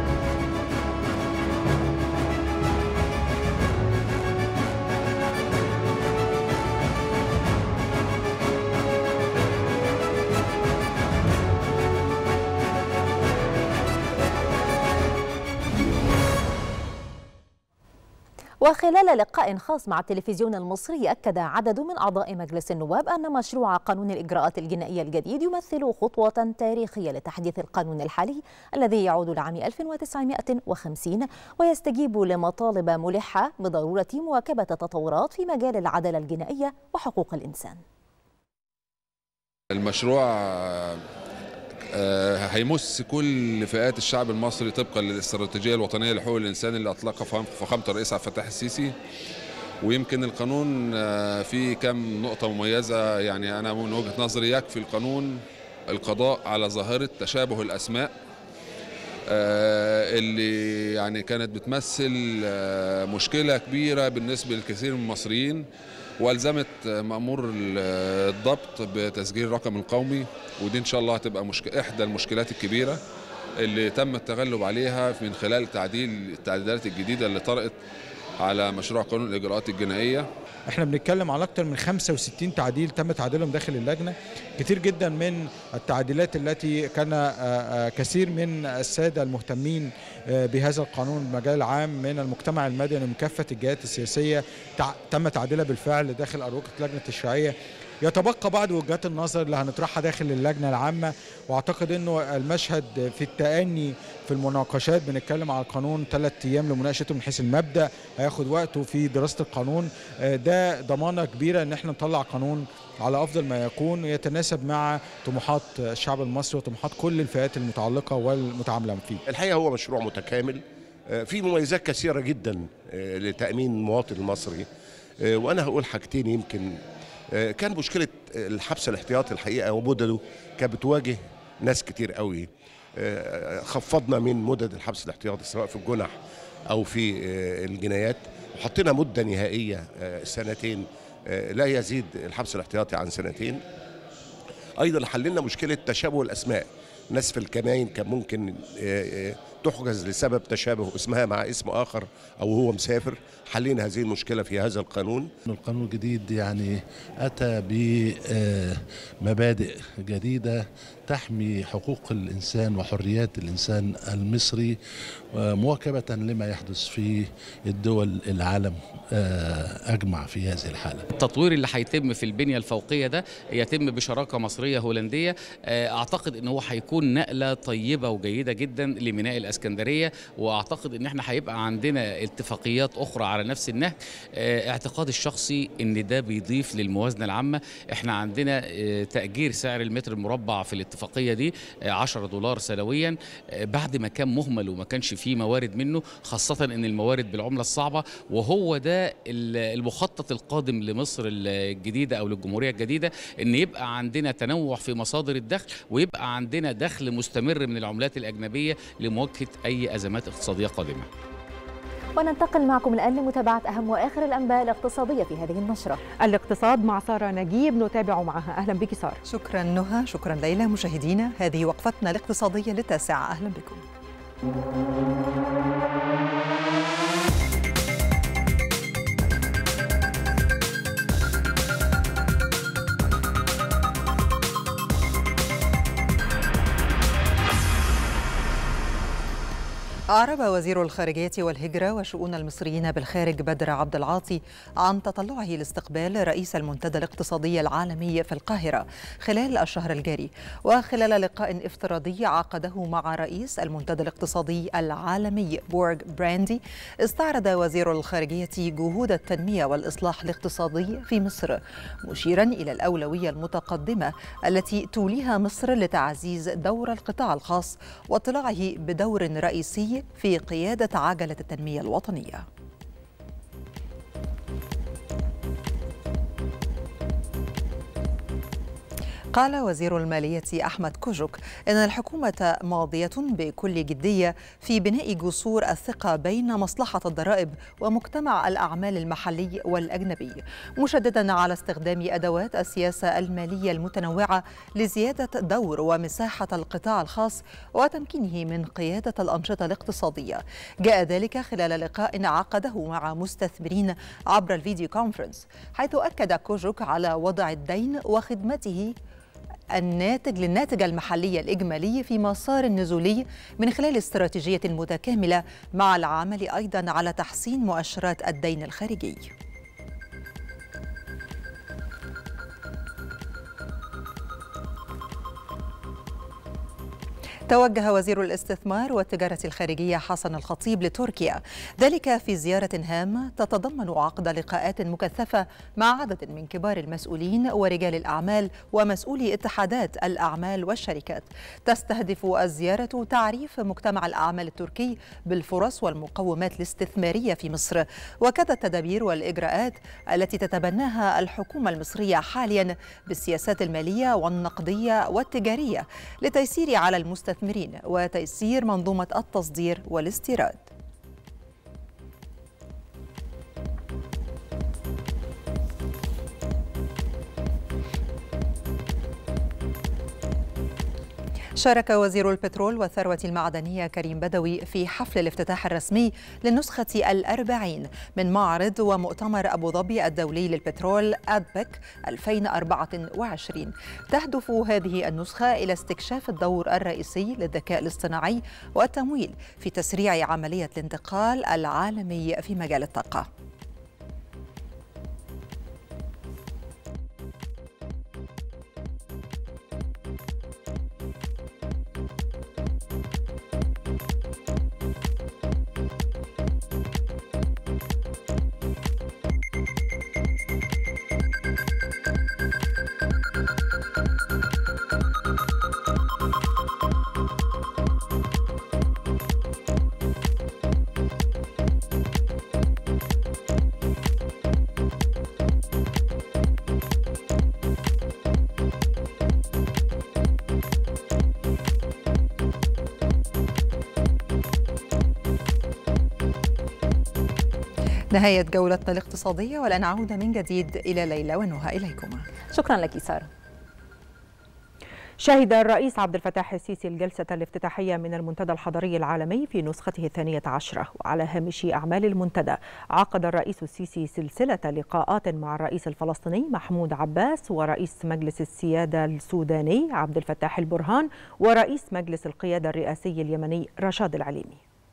[SPEAKER 2] وخلال لقاء خاص مع التلفزيون المصري أكد عدد من أعضاء مجلس النواب أن مشروع قانون الإجراءات الجنائية الجديد يمثل خطوة تاريخية لتحديث القانون الحالي الذي يعود لعام 1950 ويستجيب لمطالب ملحة بضرورة مواكبة التطورات في مجال العدالة الجنائية وحقوق الإنسان.
[SPEAKER 17] المشروع هيمس كل فئات الشعب المصري طبقا للاستراتيجيه الوطنيه لحقوق الانسان اللي اطلقها فخامه الرئيس عبد الفتاح السيسي. ويمكن القانون فيه كم نقطه مميزه، يعني انا من وجهه نظري يكفي القانون القضاء على ظاهره تشابه الاسماء اللي يعني كانت بتمثل مشكله كبيره بالنسبه لكثير من المصريين، والزمت مأمور الضبط بتسجيل الرقم القومي، ودي ان شاء الله هتبقى احدى المشكلات الكبيره اللي تم التغلب عليها من خلال التعديلات الجديده اللي طرأت على مشروع قانون الاجراءات الجنائيه.
[SPEAKER 18] احنا بنتكلم على اكثر من 65 تعديل تم تعديلهم داخل اللجنه، كتير جدا من التعديلات التي كان كثير من الساده المهتمين بهذا القانون المجال العام من المجتمع المدني ومن كافه الجهات السياسيه تم تعديلها بالفعل داخل اروقه اللجنه التشريعيه. يتبقى بعض وجهات النظر اللي هنطرحها داخل اللجنه العامه، واعتقد انه المشهد في التأني في المناقشات. بنتكلم على القانون 3 ايام لمناقشته من حيث المبدأ، هياخد وقته في دراسه القانون. ده ضمانه كبيره ان احنا نطلع قانون على افضل ما يكون يتناسب مع طموحات الشعب المصري وطموحات كل الفئات المتعلقه والمتعامله فيه.
[SPEAKER 19] الحقيقه هو مشروع متكامل فيه مميزات كثيره جدا لتأمين المواطن المصري، وانا هقول حاجتين. يمكن كان مشكلة الحبس الاحتياطي الحقيقة ومدده كانت بتواجه ناس كتير قوي. خفضنا من مدد الحبس الاحتياطي سواء في الجنح أو في الجنايات، وحطينا مدة نهائية 2 لا يزيد الحبس الاحتياطي عن 2. أيضا حللنا مشكلة تشابه الأسماء. ناس في الكمائن كان ممكن تحجز لسبب تشابه اسمها مع اسم آخر أو هو مسافر. حلينا هذه المشكلة في هذا القانون.
[SPEAKER 20] القانون الجديد يعني أتى بمبادئ جديدة تحمي حقوق الإنسان وحريات الإنسان المصري مواكبة لما يحدث في الدول العالم أجمع في هذه الحالة.
[SPEAKER 21] التطوير اللي هيتم في البنية الفوقية ده يتم بشراكة مصرية هولندية. أعتقد أنه هو هيكون نقلة طيبة وجيدة جدا لميناء الإسكندرية، وأعتقد أن احنا هيبقى عندنا اتفاقيات أخرى على نفس النهج. اعتقادي الشخصي أن ده بيضيف للموازنة العامة. احنا عندنا تأجير سعر المتر المربع في الاتفاقية دي $10 سنويا، بعد ما كان مهمل وما كانش فيه موارد منه، خاصة أن الموارد بالعملة الصعبة. وهو ده المخطط القادم لمصر الجديدة أو للجمهورية الجديدة، أن يبقى عندنا تنوع في مصادر الدخل، ويبقى عندنا دخل مستمر من العملات الأجنبية لمواجهة أي أزمات اقتصادية قادمة.
[SPEAKER 2] وننتقل معكم الآن لمتابعة أهم وآخر الأنباء الاقتصادية في هذه النشرة.
[SPEAKER 1] الاقتصاد مع سارة نجيب نتابع معها. أهلا بك سارة.
[SPEAKER 22] شكرا نهى، شكرا ليلى. مشاهدينا، هذه وقفتنا الاقتصادية للتاسعة، أهلا بكم.
[SPEAKER 3] أعرب وزير الخارجية والهجرة وشؤون المصريين بالخارج بدر عبد العاطي عن تطلعه لاستقبال رئيس المنتدى الاقتصادي العالمي في القاهرة خلال الشهر الجاري، وخلال لقاء افتراضي عقده مع رئيس المنتدى الاقتصادي العالمي بورغ براندي، استعرض وزير الخارجية جهود التنمية والإصلاح الاقتصادي في مصر، مشيرا إلى الأولوية المتقدمة التي توليها مصر لتعزيز دور القطاع الخاص واطلاعه بدور رئيسي في قيادة عجلة التنمية الوطنية. قال وزير المالية أحمد كوجوك إن الحكومة ماضية بكل جدية في بناء جسور الثقة بين مصلحة الضرائب ومجتمع الأعمال المحلي والأجنبي، مشددا على استخدام أدوات السياسة المالية المتنوعة لزيادة دور ومساحة القطاع الخاص وتمكينه من قيادة الأنشطة الاقتصادية. جاء ذلك خلال لقاء عقده مع مستثمرين عبر الفيديو كونفرنس، حيث أكد كوجوك على وضع الدين وخدمته للناتج المحلي الإجمالي في مسار نزولي من خلال استراتيجية متكاملة، مع العمل أيضا على تحسين مؤشرات الدين الخارجي. توجه وزير الاستثمار والتجارة الخارجية حسن الخطيب لتركيا، ذلك في زيارة هامة تتضمن عقد لقاءات مكثفة مع عدد من كبار المسؤولين ورجال الأعمال ومسؤولي اتحادات الأعمال والشركات. تستهدف الزيارة تعريف مجتمع الأعمال التركي بالفرص والمقومات الاستثمارية في مصر، وكذا التدابير والإجراءات التي تتبناها الحكومة المصرية حاليا بالسياسات المالية والنقدية والتجارية لتيسير على المستثمرين وتيسير منظومة التصدير والاستيراد. شارك وزير البترول والثروة المعدنية كريم بدوي في حفل الافتتاح الرسمي للنسخة 40 من معرض ومؤتمر أبو ظبي الدولي للبترول أدبك 2024. تهدف هذه النسخة إلى استكشاف الدور الرئيسي للذكاء الاصطناعي والتمويل في تسريع عملية الانتقال العالمي في مجال الطاقة. نهاية جولتنا الاقتصادية، والآن عودة من جديد إلى ليلى ونهى. إليكما.
[SPEAKER 2] شكرا لك سارة.
[SPEAKER 1] شهد الرئيس عبد الفتاح السيسي الجلسة الافتتاحية من المنتدى الحضري العالمي في نسخته 12، وعلى هامش أعمال المنتدى عقد الرئيس السيسي سلسلة لقاءات مع الرئيس الفلسطيني محمود عباس ورئيس مجلس السيادة السوداني عبد الفتاح البرهان ورئيس مجلس القيادة الرئاسي اليمني رشاد العليمي.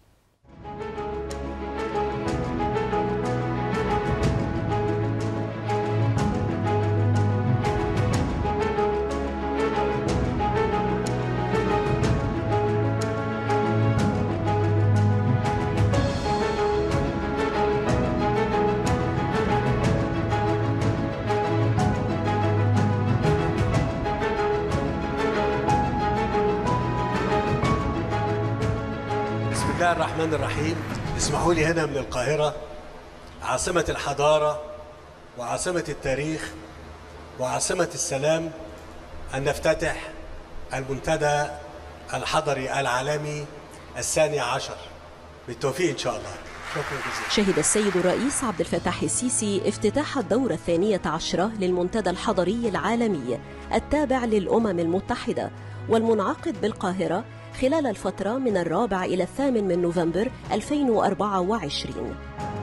[SPEAKER 22] بسم الله الرحمن الرحيم. اسمحوا لي هنا من القاهرة عاصمة الحضارة وعاصمة التاريخ وعاصمة السلام أن نفتتح المنتدى الحضري العالمي 12 بالتوفيق إن شاء الله. شكرا جزيلا.
[SPEAKER 23] شهد السيد الرئيس عبد الفتاح السيسي افتتاح الدورة 12 للمنتدى الحضري العالمي التابع للأمم المتحدة والمنعقد بالقاهرة خلال الفترة من 4 إلى 8 نوفمبر 2024.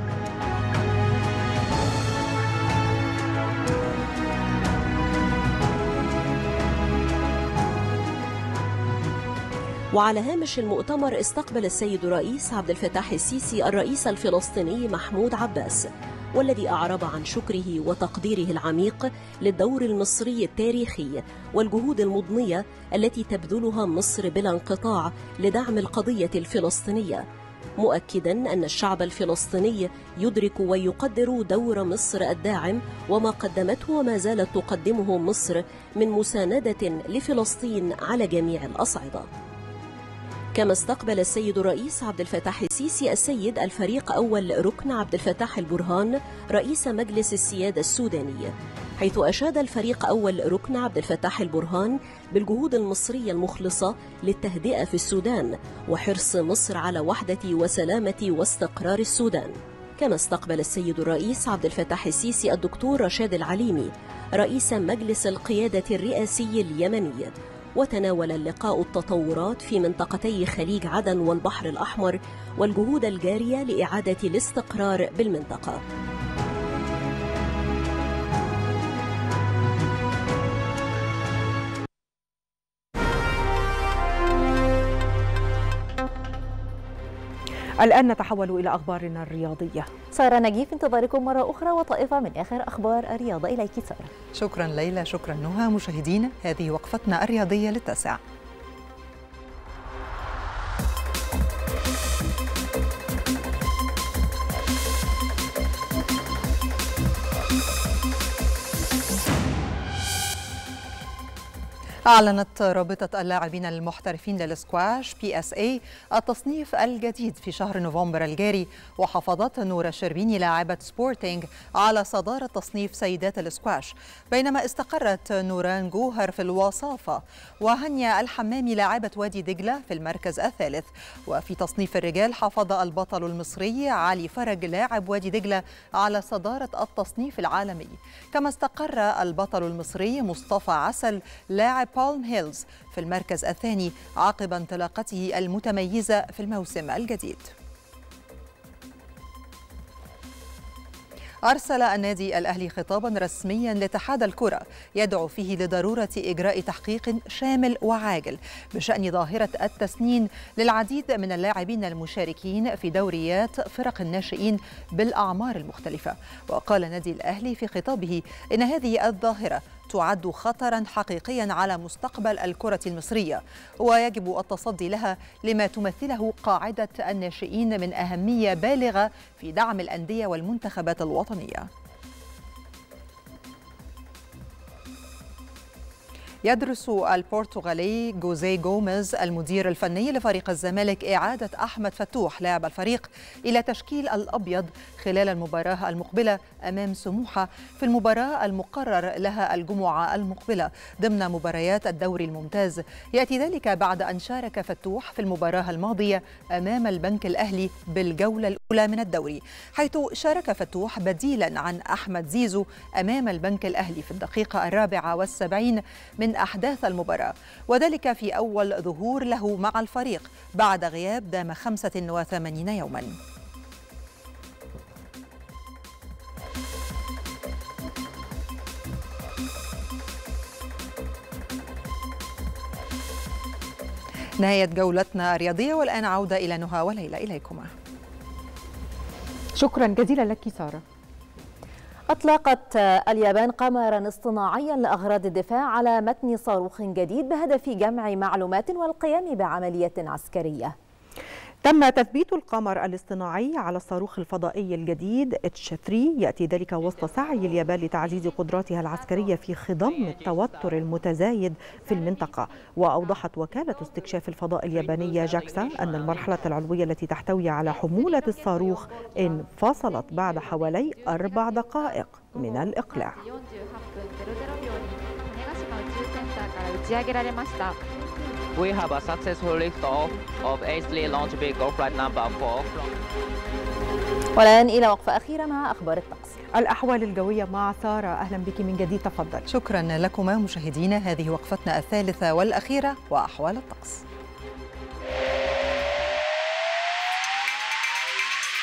[SPEAKER 23] وعلى هامش المؤتمر استقبل السيد الرئيس عبد الفتاح السيسي الرئيس الفلسطيني محمود عباس، والذي أعرب عن شكره وتقديره العميق للدور المصري التاريخي والجهود المضنية التي تبذلها مصر بلا انقطاع لدعم القضية الفلسطينية، مؤكدا أن الشعب الفلسطيني يدرك ويقدر دور مصر الداعم وما قدمته وما زالت تقدمه مصر من مساندة لفلسطين على جميع الأصعدة. كما استقبل السيد الرئيس عبد الفتاح السيسي السيد الفريق أول ركن عبد الفتاح البرهان رئيس مجلس السيادة السوداني، حيث أشاد الفريق أول ركن عبد الفتاح البرهان بالجهود المصرية المخلصة للتهدئة في السودان وحرص مصر على وحدة وسلامة واستقرار السودان. كما استقبل السيد الرئيس عبد الفتاح السيسي الدكتور رشاد العليمي رئيس مجلس القيادة الرئاسي اليمني، وتناول اللقاء التطورات في منطقتي خليج عدن والبحر الأحمر والجهود الجارية لإعادة الاستقرار بالمنطقة.
[SPEAKER 1] الآن نتحول إلى أخبارنا الرياضية.
[SPEAKER 2] سارة نجيب في انتظاركم مرة أخرى وطائفة من آخر أخبار الرياضة. إليك سارة.
[SPEAKER 3] شكرا ليلى، شكرا نهى. مشاهدينا، هذه وقفتنا الرياضية للتاسعة. أعلنت رابطة اللاعبين المحترفين للسكواش PSA التصنيف الجديد في شهر نوفمبر الجاري، وحافظت نورة الشربيني لاعبة سبورتينج على صدارة تصنيف سيدات السكواش، بينما استقرت نوران جوهر في الوصافة، وهنيا الحمامي لاعبة وادي دجلة في المركز الثالث. وفي تصنيف الرجال حافظ البطل المصري علي فرج لاعب وادي دجلة على صدارة التصنيف العالمي، كما استقر البطل المصري مصطفى عسل لاعب بالم هيلز في المركز الثاني عقب انطلاقته المتميزة في الموسم الجديد. أرسل النادي الأهلي خطابا رسميا لاتحاد الكرة يدعو فيه لضرورة إجراء تحقيق شامل وعاجل بشأن ظاهرة التسنين للعديد من اللاعبين المشاركين في دوريات فرق الناشئين بالأعمار المختلفة. وقال نادي الأهلي في خطابه إن هذه الظاهرة تعد خطرا حقيقيا على مستقبل الكرة المصرية، ويجب التصدي لها لما تمثله قاعدة الناشئين من أهمية بالغة في دعم الأندية والمنتخبات الوطنية. يدرس البرتغالي جوزيه غوميز المدير الفني لفريق الزمالك إعادة أحمد فتوح لاعب الفريق إلى تشكيل الأبيض خلال المباراة المقبلة أمام سموحة في المباراة المقرر لها الجمعة المقبلة ضمن مباريات الدوري الممتاز. يأتي ذلك بعد أن شارك فتوح في المباراة الماضية أمام البنك الأهلي بالجولة الأولى من الدوري، حيث شارك فتوح بديلا عن أحمد زيزو أمام البنك الأهلي في الدقيقة 74 من أحداث المباراة، وذلك في أول ظهور له مع الفريق بعد غياب دام 85 يوما. نهاية جولتنا الرياضية، والآن عودة إلى نهى وليلى. إليكما.
[SPEAKER 1] شكرا جزيلا لك سارة.
[SPEAKER 2] أطلقت اليابان قمرا اصطناعيا لأغراض الدفاع على متن صاروخ جديد بهدف جمع معلومات والقيام بعملية عسكرية.
[SPEAKER 1] تم تثبيت القمر الاصطناعي على الصاروخ الفضائي الجديد H3، يأتي ذلك وسط سعي اليابان لتعزيز قدراتها العسكرية في خضم التوتر المتزايد في المنطقة. وأوضحت وكالة استكشاف الفضاء اليابانية جاكسا أن المرحلة العلوية التي تحتوي على حمولة الصاروخ انفصلت بعد حوالي 4 دقائق من الإقلاع.
[SPEAKER 4] We have a successful liftoff of A3 launch vehicle flight number 4.
[SPEAKER 2] والآن إلى وقفة أخيرة مع أخبار الطقس.
[SPEAKER 1] الأحوال الجوية مع سارة. أهلا بك من جديد، تفضل.
[SPEAKER 3] شكرا لكما مشاهدينا، هذه وقفتنا الثالثة والأخيرة وأحوال الطقس.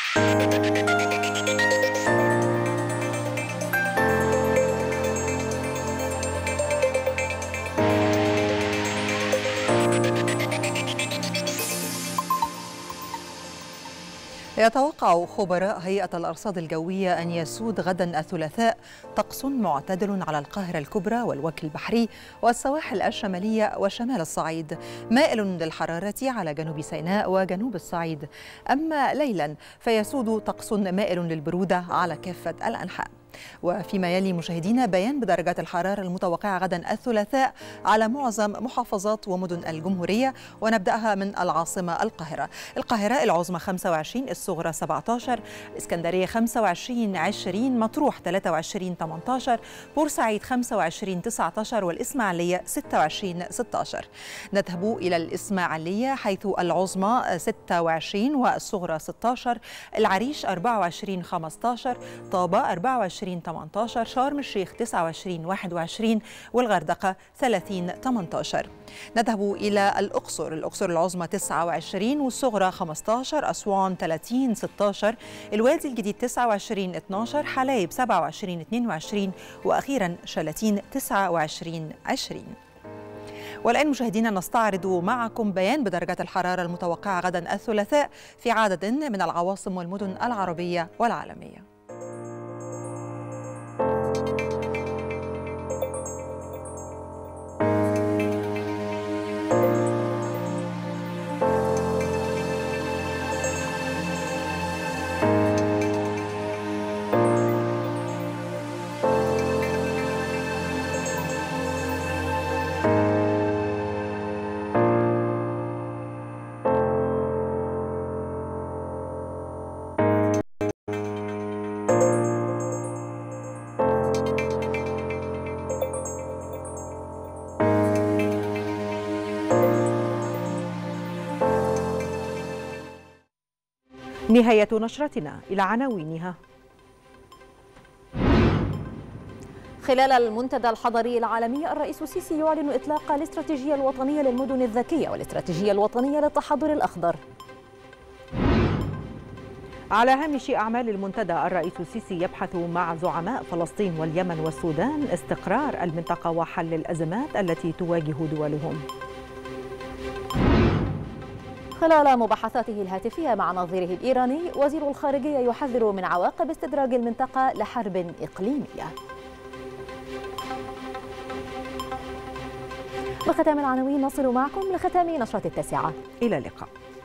[SPEAKER 3] يتوقع خبراء هيئة الأرصاد الجوية أن يسود غدا الثلاثاء طقس معتدل على القاهرة الكبرى والوجه البحري والسواحل الشمالية وشمال الصعيد، مائل للحرارة على جنوب سيناء وجنوب الصعيد. أما ليلا فيسود طقس مائل للبرودة على كافة الأنحاء. وفيما يلي مشاهدينا بيان بدرجات الحرارة المتوقعة غدا الثلاثاء على معظم محافظات ومدن الجمهورية، ونبدأها من العاصمة القاهرة العظمى 25، الصغرى 17، الإسكندرية 25 20، مطروح 23 18، بورسعيد 25 19، والإسماعيلية 26 16. نذهب إلى الإسماعيلية حيث العظمى 26 والصغرى 16، العريش 24 15، طابة 24 18، شرم الشيخ 29 21، والغردقة 30 18. نذهب إلى الأقصر العظمى 29 والصغرى 15، أسوان 30 16، الوادي الجديد 29 12، حلايب 27 22، وأخيرا شلاتين 29 20. والآن مشاهدينا نستعرض معكم بيان بدرجات الحرارة المتوقعة غدا الثلاثاء في عدد من العواصم والمدن العربية والعالمية. نهاية نشرتنا، إلى عناوينها.
[SPEAKER 2] خلال المنتدى الحضري العالمي الرئيس السيسي يعلن إطلاق الاستراتيجية الوطنية للمدن الذكية والاستراتيجية الوطنية للتحضر الأخضر.
[SPEAKER 1] على هامش أعمال المنتدى الرئيس السيسي يبحث مع زعماء فلسطين واليمن والسودان استقرار المنطقة وحل الأزمات التي تواجه دولهم.
[SPEAKER 2] خلال مباحثاته الهاتفية مع نظيره الإيراني وزير الخارجية يحذر من عواقب استدراج المنطقة لحرب إقليمية. بختام العناوين نصل معكم لختام نشرة 9.
[SPEAKER 1] إلى اللقاء.